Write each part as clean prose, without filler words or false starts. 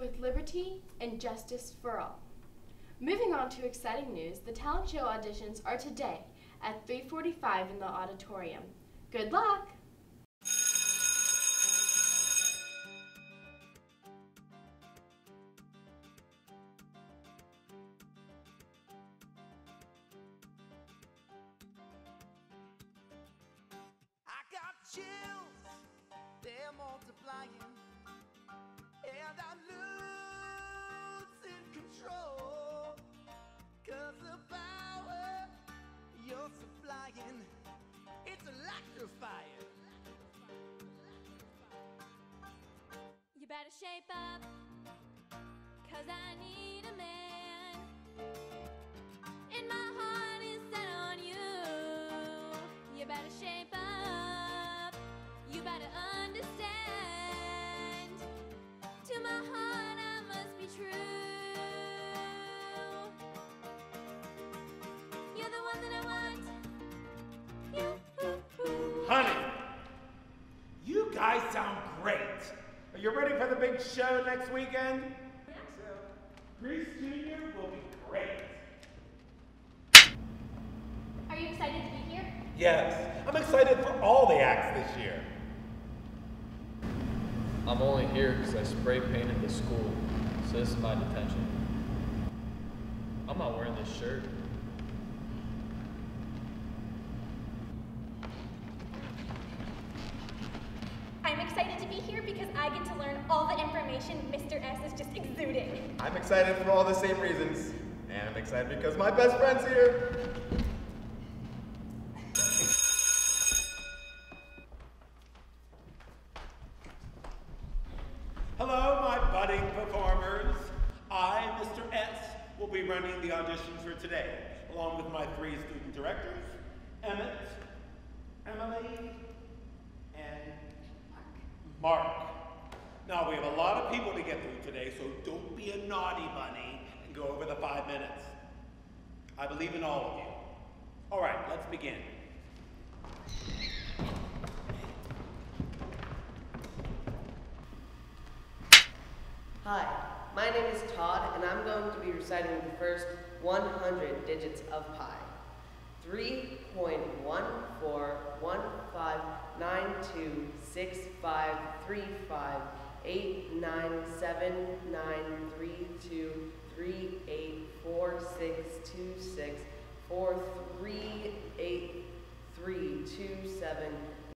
with liberty and justice for all. Moving on to exciting news, the talent show auditions are today at 3:45 in the auditorium. Good luck! Chills, they're multiplying, and I'm losing control, 'cause the power you're supplying, it's electrifying. You better shape up, 'cause I need a man, and my heart is set on you. You better shape up. You better understand. To my heart I must be true. You're the one that I want. Honey, you guys sound great. Are you ready for the big show next weekend? Yeah. So, Grease Jr. will be great. Are you excited to be here? Yes, I'm excited for all the acts this year. I'm only here because I spray painted the school, so this is my detention. I'm not wearing this shirt. I'm excited to be here because I get to learn all the information Mr. S is just exuding. I'm excited for all the same reasons, and I'm excited because my best friend's here. Hello, my budding performers. I, Mr. S, will be running the auditions for today, along with my 3 student directors, Emmett, Emily, and Mark. Now, we have a lot of people to get through today, so don't be a naughty bunny and go over the 5 minutes. I believe in all of you. All right, let's begin. Hi, my name is Todd, and I'm going to be reciting the first 100 digits of pi. 3.1419265389793326438327.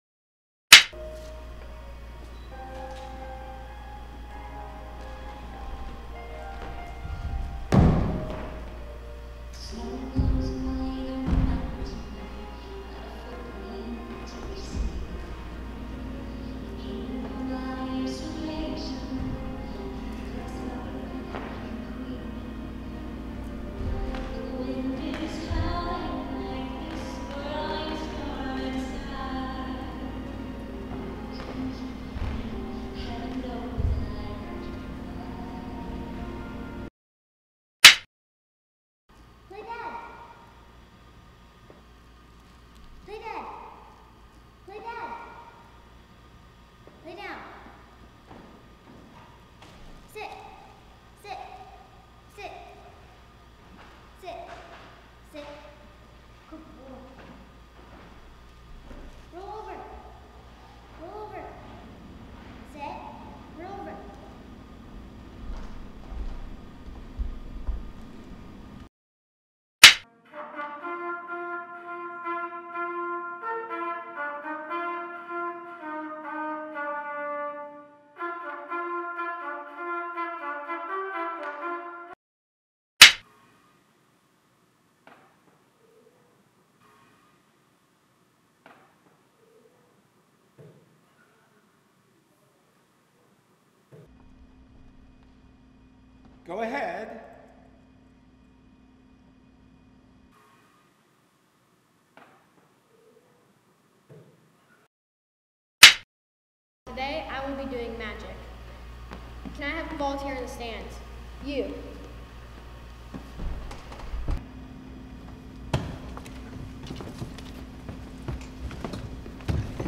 Go ahead. Today, I will be doing magic. Can I have a volunteer in the stands? You.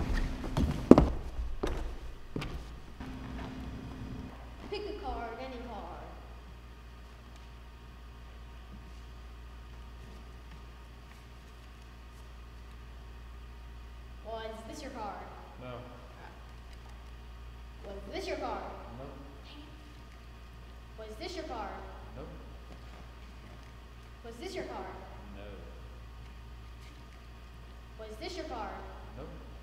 Pick a card, any card. this your car? No. Was this your car? Nope. Was this your car? Nope. Was this your car? No. Was this your car? Nope.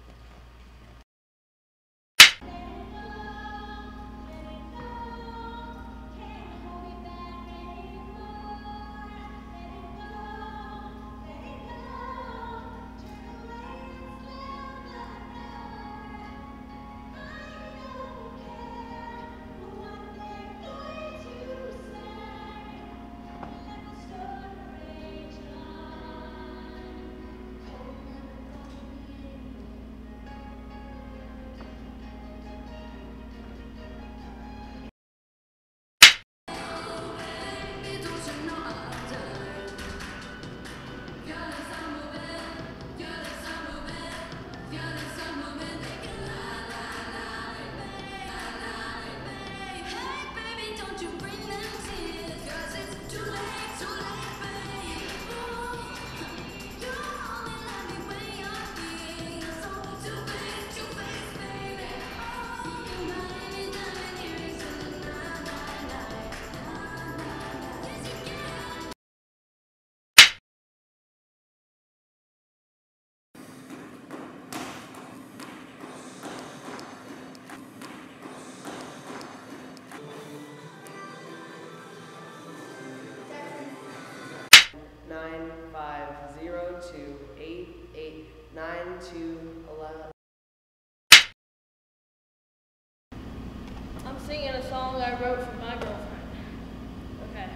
Nine 502889211. I'm singing a song I wrote for my girlfriend. Okay.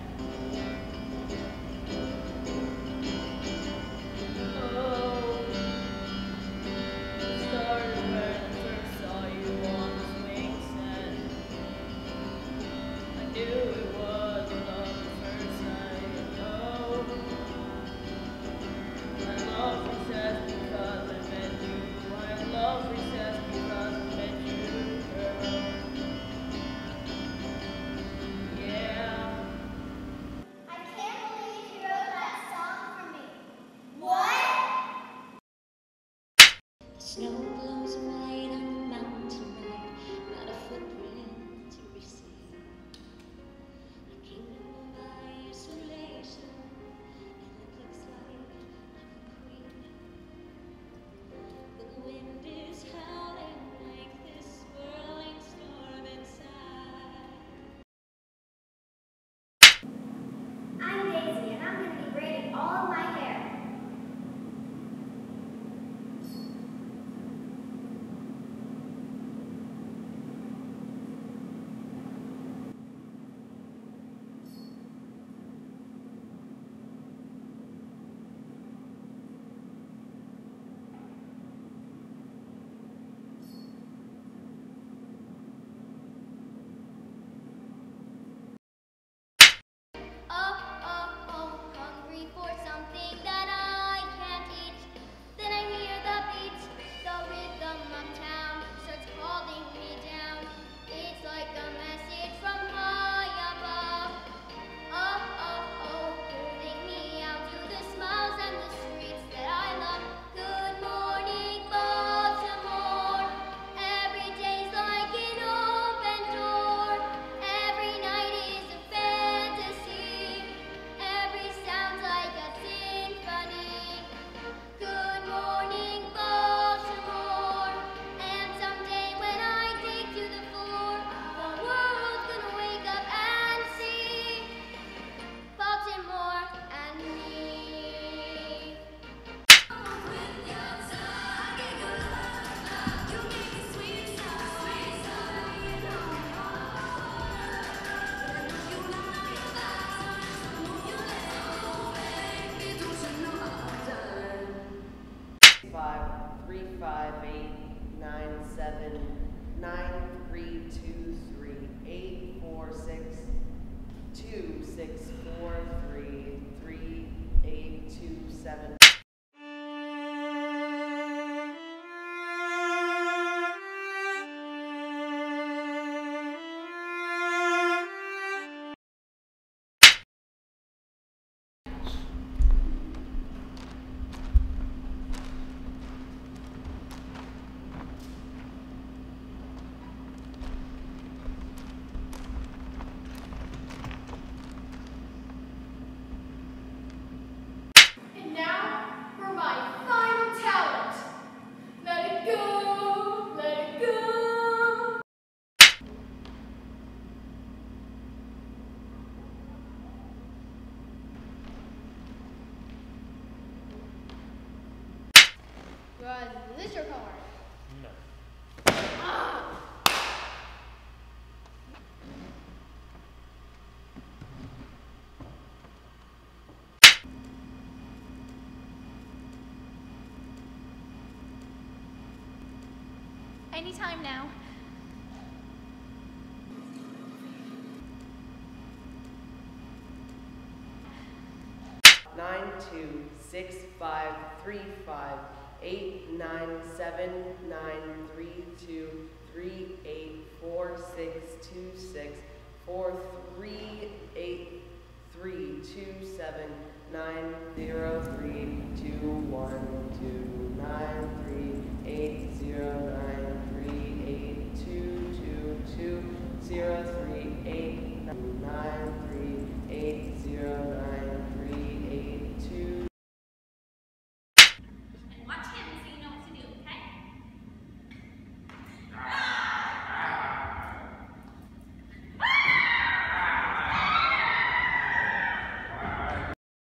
Oh, it started when I first saw you on the swing set. I knew it was love at first sight. Oh, I love recess because I met you. I love recess because I met you, girl. Yeah. I can't believe you wrote that song for me. What? The snow blows white on the mountain tonight, not a footprint to be seen. A kingdom of isolation, and it looks like I'm a queen. When the wind is howling like this swirling storm inside. I'm Daisy, and I'm going to be braiding all of my hair. Oh, hungry for something that I can't eat. Then I hear the beat, the rhythm of town starts calling me down. It's like a message from high above. Oh, pulling me out to the smiles and the streets that I love. Good morning, Baltimore. Every day's like an open door. Every night is a fantasy. Every sound's like a symphony. Good morning, Baltimore. And someday when I dig to the floor, the world's gonna wake up and see Baltimore and me. Five 357 9332387. Guys, is this your card? No. Ah! Anytime now. Nine 2 6 5 3 5 8 9 7 9 3 2 3 8 4 6 2 6 4 3 8 3 2 7 9 0